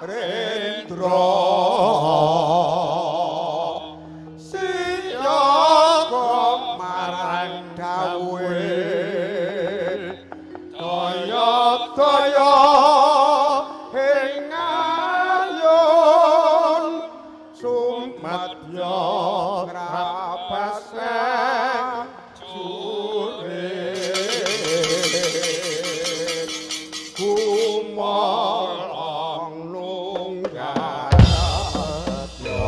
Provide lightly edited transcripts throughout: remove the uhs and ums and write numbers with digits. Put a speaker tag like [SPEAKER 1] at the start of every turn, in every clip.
[SPEAKER 1] Rendra siya marang dawuhe daya-daya ing ayun sumadya ngrapase jure kumolong nunggat yo.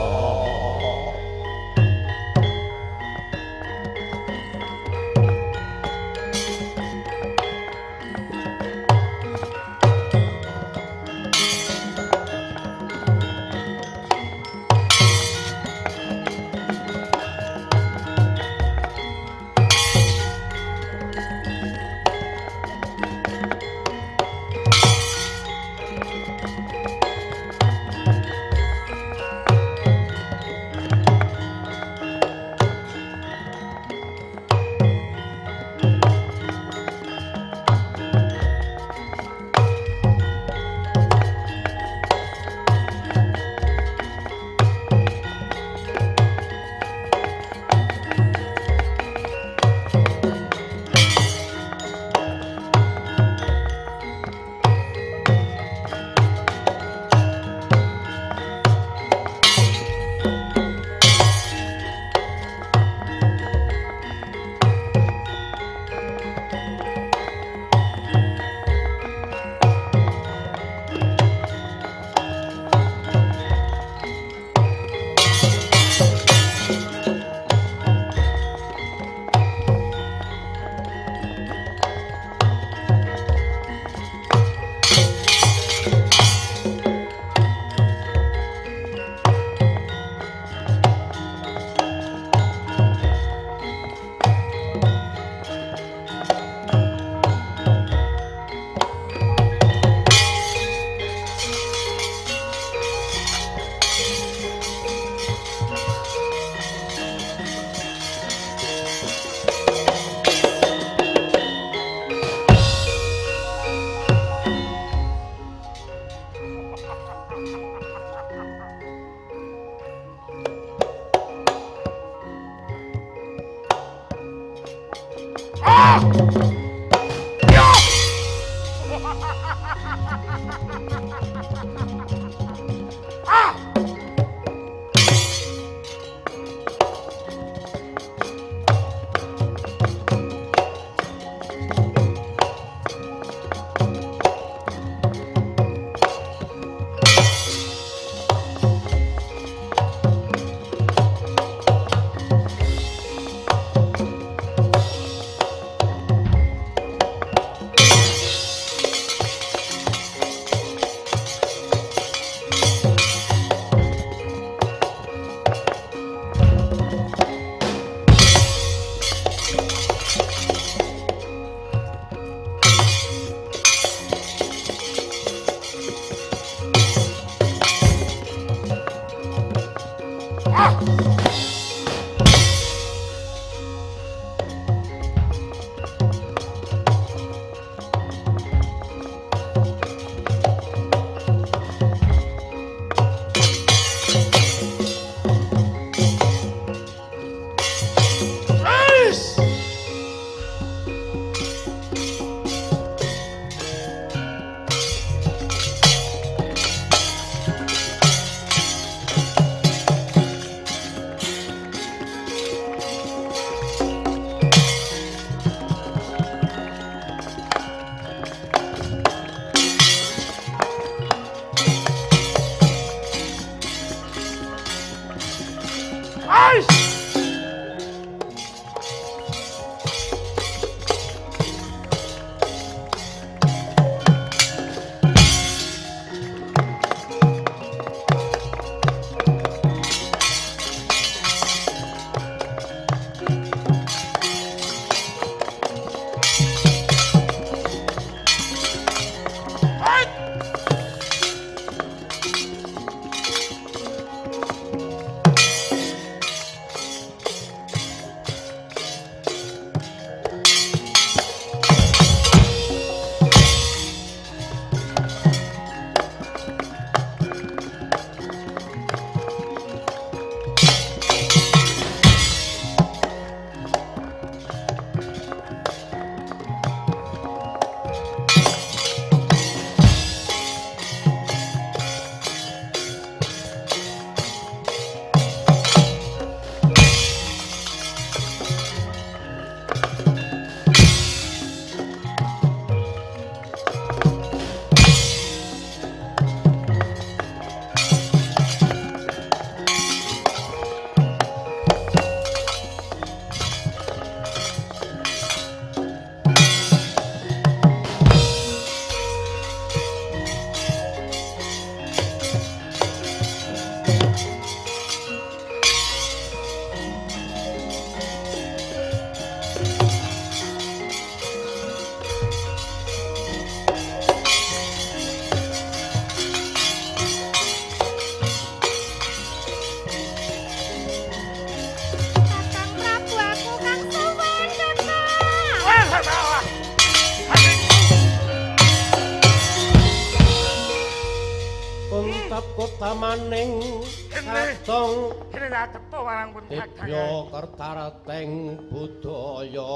[SPEAKER 2] kuntap kota maning katong
[SPEAKER 3] ini nak ketua warang pun kakang
[SPEAKER 2] Dibyo kertarateng budaya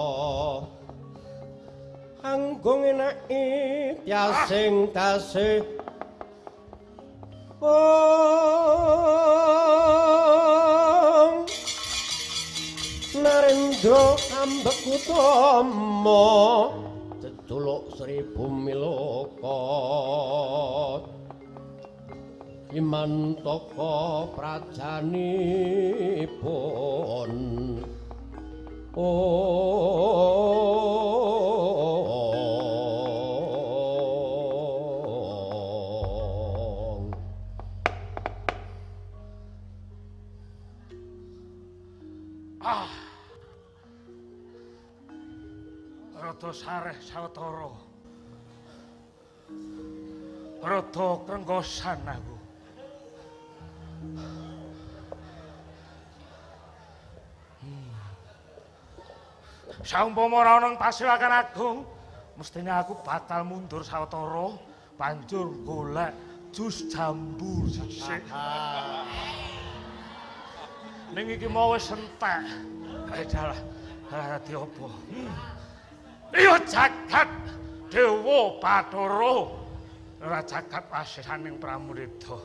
[SPEAKER 2] anggung enaki tiasing tasih Narendra ambek utama deduluk Sri Bumi Loka Imantaka prajanipun
[SPEAKER 3] Rada sareh sawetara. Rada krenggosan aku. Saumpama ora ana Pasewakan Agung, mestine aku bakal mundur sawetara, banjur golek jus jambu sisik. Ning iki mau wis entek. Dalah, dadi apa? Iya jagat Dewa Bathara. Ora jagat pasisaning Pramudita.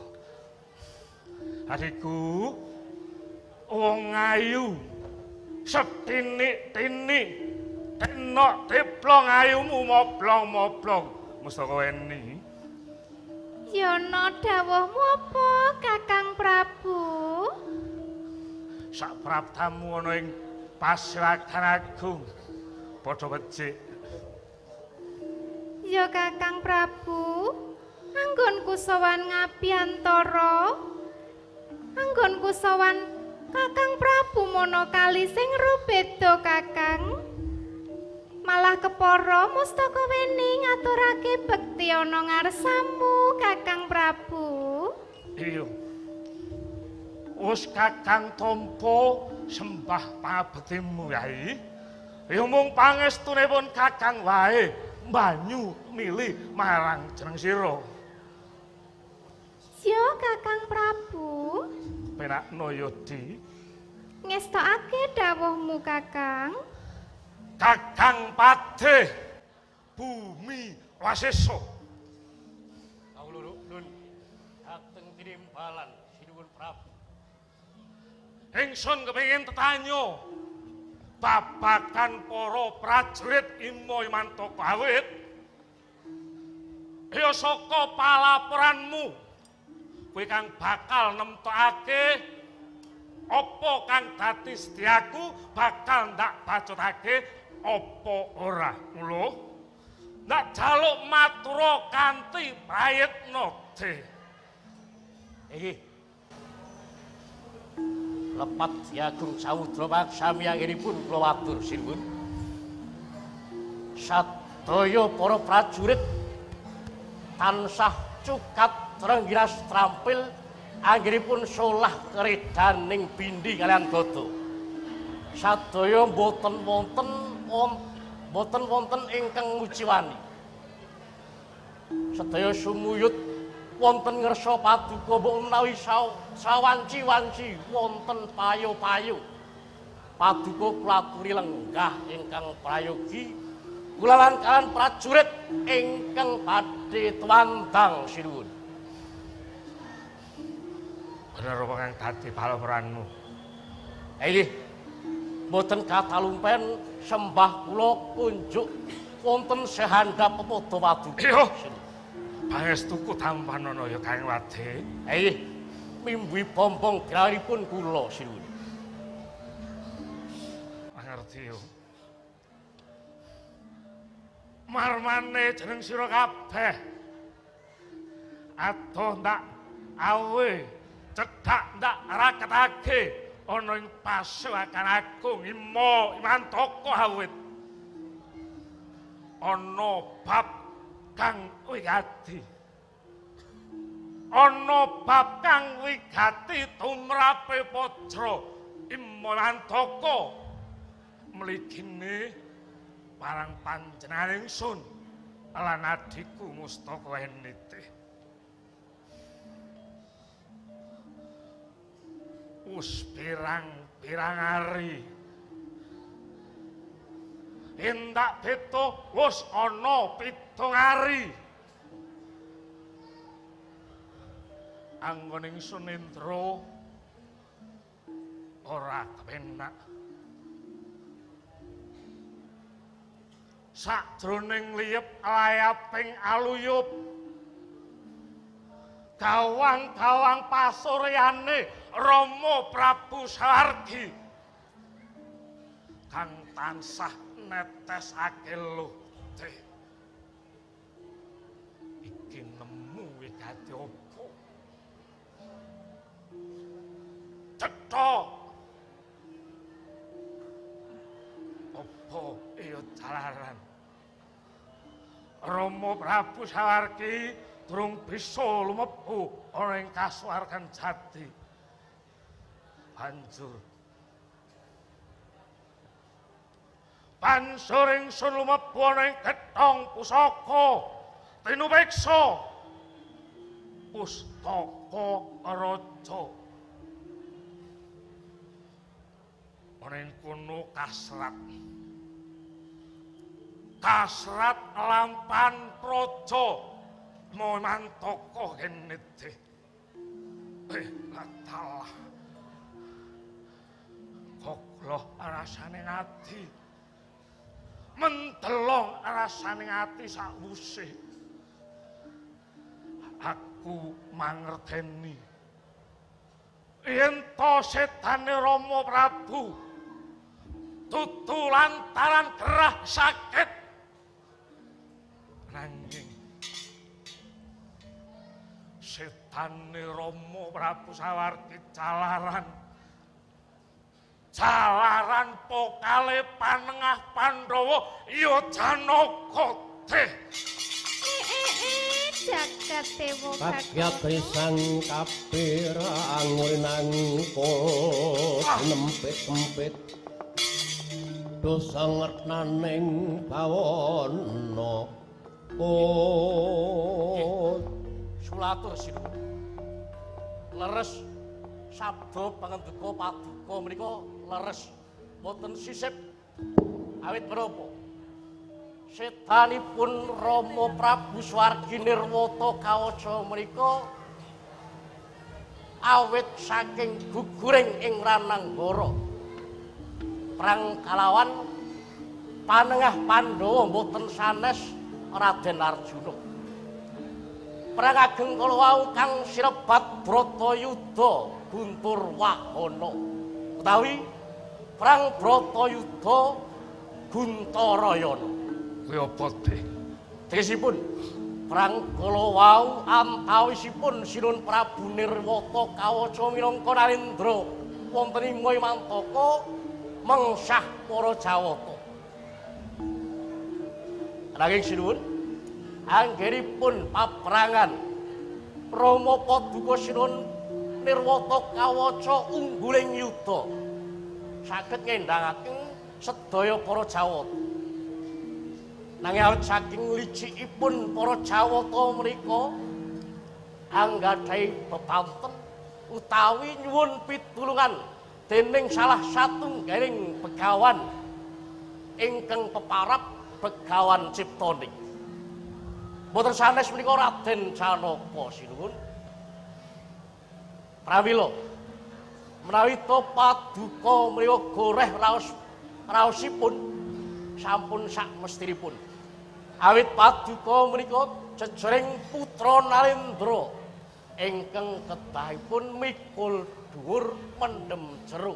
[SPEAKER 3] Adikku, wong ayu setinik-tinik tenok diplong ayumu moblong-moblong mustaka weni.
[SPEAKER 4] Yana dawuhmu apa, Kakang Prabu?
[SPEAKER 3] Sak praptamu ana ing Pasewakan Agung padha becik.
[SPEAKER 4] Ya Kakang Prabu, anggonku sowan Ngabiyantara. Anggonku sowan Kakang Prabu Monokali sing rubeda Kakang. Malah kepara mustaka weni ngaturake bekti ana ngarsamu Kakang Prabu.
[SPEAKER 3] Iya. Wis Kakang tampa sembah pabektimu Yai. Ya mung pangestunipun Kakang wae banyu milih marang jeneng sira.
[SPEAKER 4] Ya Kakang Prabu.
[SPEAKER 3] Penakno Yodi.
[SPEAKER 4] Ngestokake dawuhmu Kakang.
[SPEAKER 3] Kakang Padhe Bumi Wasesa.
[SPEAKER 2] Kawula nun dateng tinimbalan sinuwun Prabu.
[SPEAKER 3] Ingsun kepengin tetanyo babagan para prajurit Imo Imantaka awit ya saka palaporanmu kowe kang bakal nemtokake apa kang dadi sediaku bakal ndak bacotake apa ora mula ndak jaluk matura kanthi prayitna de
[SPEAKER 2] Iki lepat Agung Samudra Maksami anggenipun kula watur sinuwun. Sadaya para prajurit tansah cukat trenggiras trampil anggenipun solah keredaning bindi kalian gada. Sadaya boten wonten ingkang nguciwani. Sedaya sumuyut wonten ngersa paduka menawi sawanci-wanci wonten payo-payo. Paduka kula aturi lenggah ingkang prayogi kula lan kalan prajurit ingkang badhe twandang sinuwun.
[SPEAKER 3] bener apa kang dadi palaporanmu?
[SPEAKER 2] Inggih boten katalumpen sembah kula kunjuk wonten sehandap pepodo paduka.
[SPEAKER 3] Iya. Pangestuku tampanana ya Kang Wade.
[SPEAKER 2] Inggih mimbi bombong grahipun kula sinuwun.
[SPEAKER 3] Mangerti yo. Marmane jeneng sira kabeh. Adoh ndak awe, cedhak ndak raketake ana ing Pasewakan Agung Imo Imantaka awit. Ana bab kang wigati. Ana bab kang wigati tumrape Pajra Imo Imantaka. Mligine parang panjenengan ingsun lan adhiku Mustaka Enite. wis pirang-pirang ari. Endak beto wis ana 7 ari. Anggoning Sunendra ora kepenak. Sakjroning liyep layaping aluyup gawang-gawang pasuryane Rama Prabu Sawargi kang tansah netesake lutih. Iki nemu wigati apa? Cetha. Apa iya jalaran? Rama Prabu Sawargi durung bisa lumebu ana ing kasuwargan jati. Banjur ingsun lumebu ana ing gethong pusaka tinupeksa Pustaka Raja. Ana ing kono kasrat lampan praja Mantaka kenete. Latalah. Kokloh rasane ati. Mendelong rasane ati sakwuse. Aku mangerteni. Yen to setane Rama Prabu tutu lantaran gerah sakit. Nanging setane Rama Prabu Sawargi jalaran pokale panengah Pandhawa ya Janaka teh.
[SPEAKER 4] Jagat Dewa
[SPEAKER 5] Kagyat trisang kapirang nangkul nempit-empit dosa ngertnaning bawana
[SPEAKER 2] Sulatur sinuwun. Leres sabda pangendika paduka menika leres boten sisip awit menapa setanipun Rama Prabu Sawargi Nirwata kawaca menika awit saking guguring ing Rananggara perang kalawan panengah Pandhawa boten sanes Raden Arjuna. Perang ageng kala wau kang sirebat Bratayuda Guntur Wahana utawi perang Bratayuda Guntarayana.
[SPEAKER 3] Kuwi apa teh?
[SPEAKER 2] Tegesipun perang kala wau antawisipun Sinuhun Prabu Nirwata kawaca minangka Narendra wonten ing Mantaka mengsah para Jawata. Nanging sinuwun anggenipun paperangan Rama Paduka Sinuhun Nirwata kawaca ungguling yuda saged ngendhangaken sedaya para Jawata. Nanging awit saking licikipun para Jawata menika anggadhahi bepanten utawi nyuwun pitulungan dening salah satunggaling begawan ingkang peparap Begawan Ciptaning. Boten sanes menika Raden Janaka sinuwun. Pramila menawi to paduka menika goreh raosipun sampun sak mestinipun. Awit paduka menika jejering putra Narendra ingkang kedahipun mikul dhuwur mendem jero.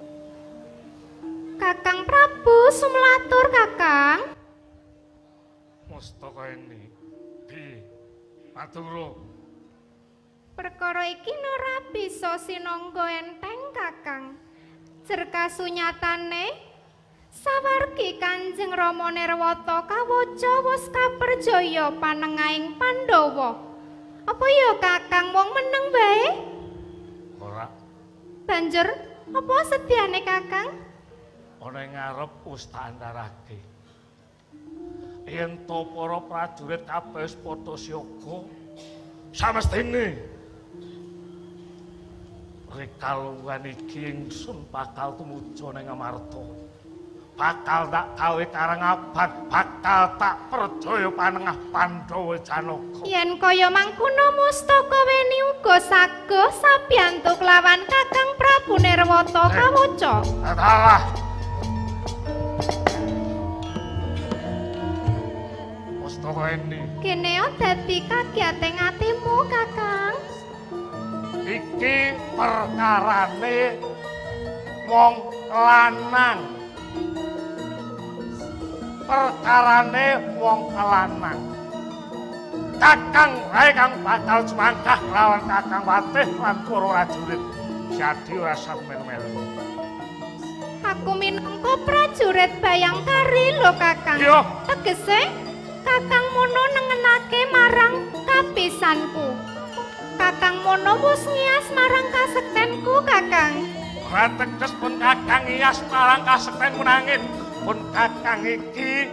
[SPEAKER 4] Kakang Prabu sumlatur Kakang.
[SPEAKER 3] Mustaka ini bi matur.
[SPEAKER 4] Perkara iki ora bisa sinangga enteng Kakang. Jer kasunyatane Sawargi Kanjeng Rama Nirwata kawaca wis kaperjaya panengahing Pandhawa. Apa ya Kakang wong meneng wae?
[SPEAKER 3] Ora.
[SPEAKER 4] Banjur apa sedyane Kakang?
[SPEAKER 3] Ana ing ngarep wis tak andharake. Yen to para prajurit kabeh padha siaga samestine Rikaluan iki ingsun bakal tumuju ning Amarta. Bakal tak gawe karangaban, bakal tak percaya panengah Pandhawa Janaka.
[SPEAKER 4] Yen kaya mangkono Mustaka Weni uga saguh sabiyantu kelawan Kakang Prabu Nirwata kawaca.
[SPEAKER 3] Adalah Mustaka Weni.
[SPEAKER 4] Kene dadi kagiating atimu, Kakang.
[SPEAKER 3] Iki perkarane wong lanang. Perkarane wong lanang. Kakang wae kang bakal jumangkah lawan Kakang Watih lan para prajurit. Jadi ora usah melu-melu.
[SPEAKER 4] Aku minangka prajurit Bayangkari lho, Kakang.
[SPEAKER 3] Iya.
[SPEAKER 4] Tegese Kakang Mono nengenake marang kapisanku. Kakang Mono wis ngias marang kasektenku, Kakang.
[SPEAKER 3] Ora teges pun Kakang ngias marang kasekten menangin. Pun Kakang iki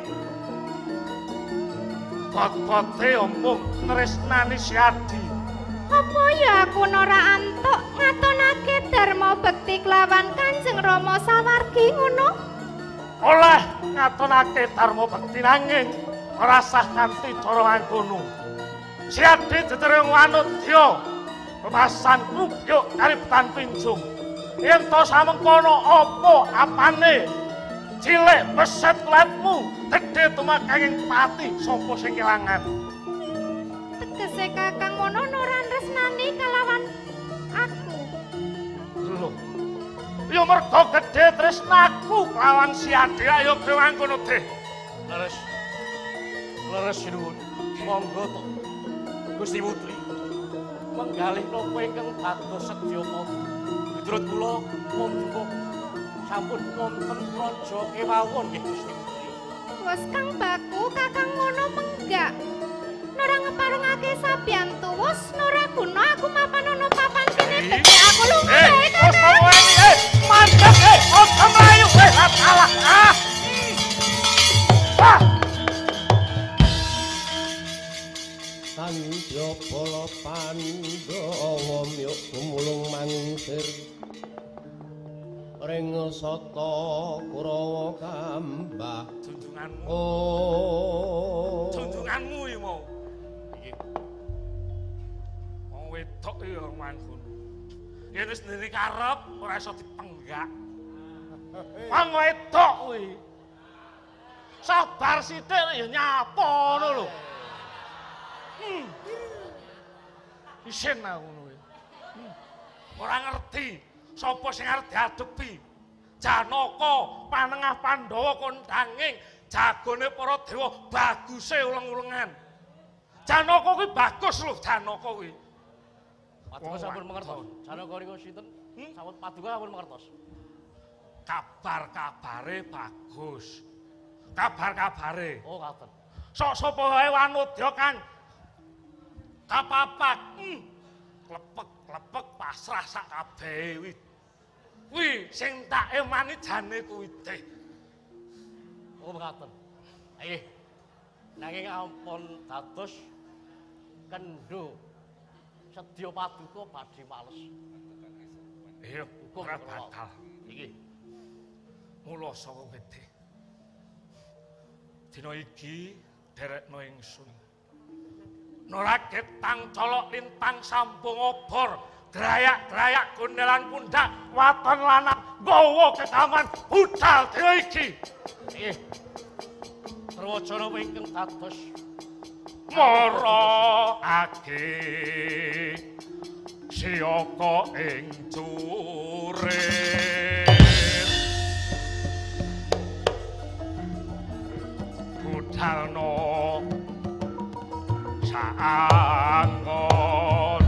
[SPEAKER 3] kote omong tresnani Siadi.
[SPEAKER 4] Apa ya aku ora antuk ngatonake dharma bekti kelawan Kanjeng Rama sawargi ngono?
[SPEAKER 3] Oleh ngatonake dharma bekti nanging ora sah kanthi cara mangkono. Siadi ditereng wanudya pepasan rubyuk karibetan pinjung. Yen to samengkono apa apane? Cilik beset kulatmu, gedhe tumakanging pati sapa sing kelangan.
[SPEAKER 4] Tegese Kakang Mono ora tresnani kalawan aku.
[SPEAKER 3] Lho. Ya mergo gedhe tresnaku kelawan Siadi ayo kowe mangkono teh.
[SPEAKER 2] Leres. Leres sinuwun. Monggo to. Gusti Putri. Menggalih napa ingkang dados Sedyapata. Miturut kula monggo sampun wonten praja kemawon nggih Gusti Putri.
[SPEAKER 4] Wes Kang Baku Kakang Mono menggak. Nora ngeparungake sabiyantu wis ora guna aku mapan ana papan kene dadi aku lunga.
[SPEAKER 3] Wes kowe iki mantep ojo mlayu salah.
[SPEAKER 5] Sandya Bala Pandhawa miyuk gumulung mangkir ring sata Kurawa Kambah.
[SPEAKER 3] Junjunganmu.
[SPEAKER 5] Oh.
[SPEAKER 3] Junjunganmu iki mau. Iki. Wong wedok ya mangkon. Yen wis ndiri karep ora iso dipenggak. Wong wedok kuwi. Sabar sithik ya nyapa ngono lho. Isin aku ngono kuwi. Ora ngerti sapa sing arep diadepi. Janaka panengah Pandhawa kondanging jagone para dewa baguse uleng-ulengan. Janaka kuwi bagus lho Janaka kuwi.
[SPEAKER 2] Paduka sampun mangertos. Janaka niku sinten? Sampun paduka sampun mangertos.
[SPEAKER 3] Kabar-kabare bagus. Kabar-kabare.
[SPEAKER 2] Oh, ngoten.
[SPEAKER 3] Sok sapa wae wanudya kan kapapat. Klepek-klepek pasrah sak kabehe kuwi. Kuwi sing tak emani jane kuwi teh.
[SPEAKER 2] Oh, ngoten. Nggih. Nanging ampun dados kendho sedya paduka badhe males.
[SPEAKER 3] Iya, ora batal.
[SPEAKER 2] Iki.
[SPEAKER 3] Mula saka gedhe. Dina iki derekno ingsun. Nora ketang colok lintang sambung obor. Grayak-grayak gondelan pundak waton lanang nggawa ketaman budal dina iki.
[SPEAKER 2] Nggih. Perwajana ingkang dados
[SPEAKER 3] marake siyaka ing curit budalno saangon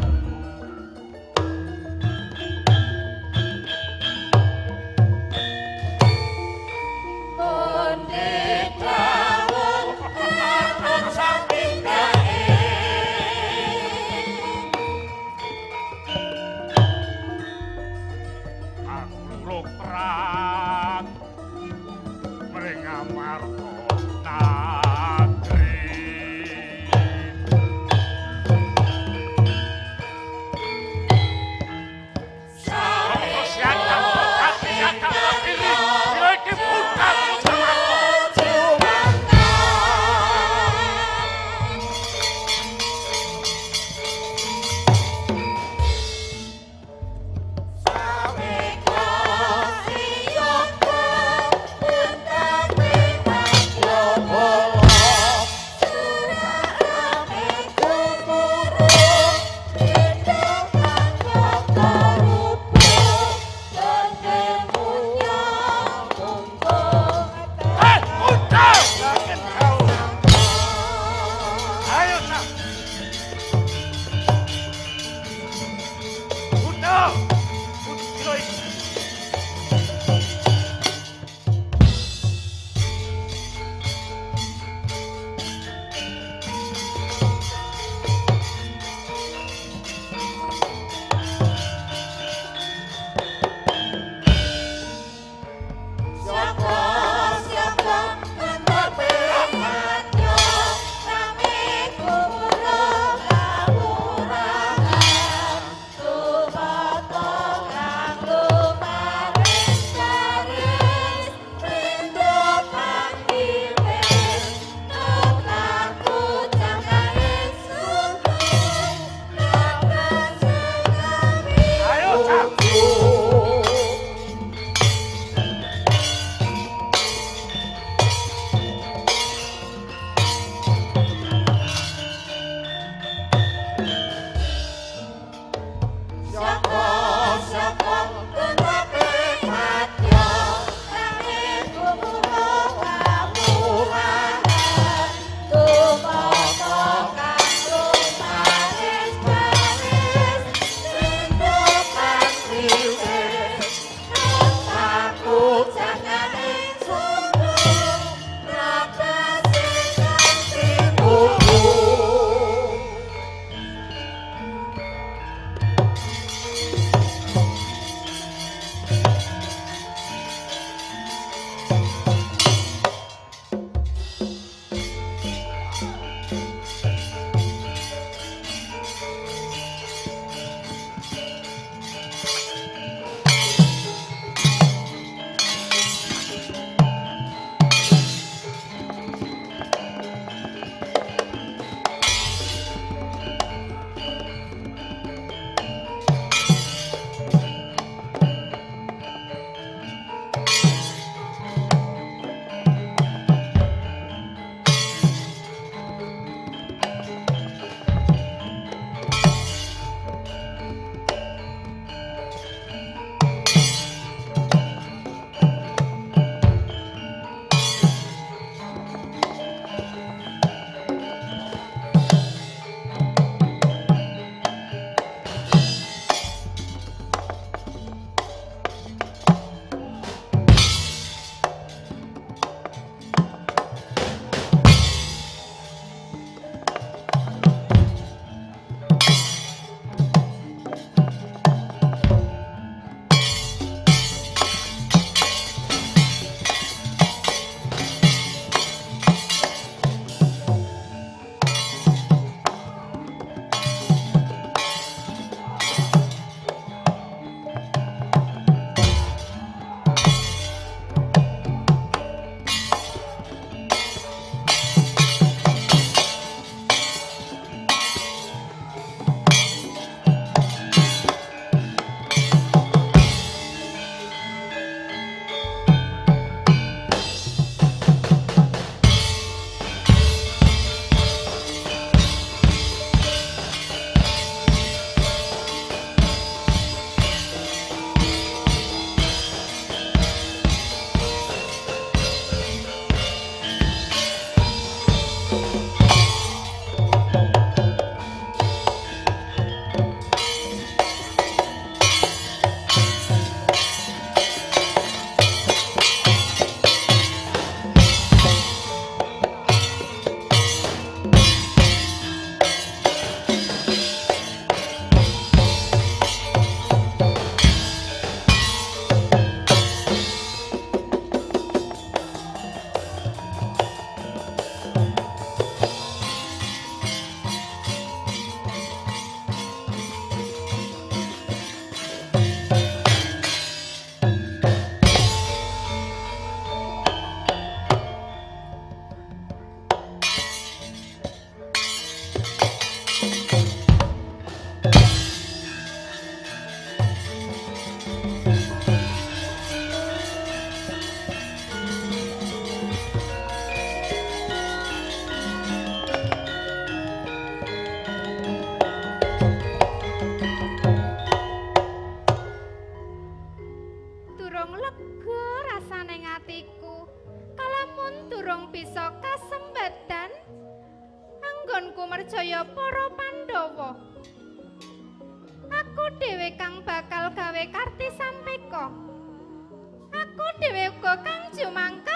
[SPEAKER 4] dhewe kang bakal gawe karti sampeka. Aku dhewe uga kang jumangka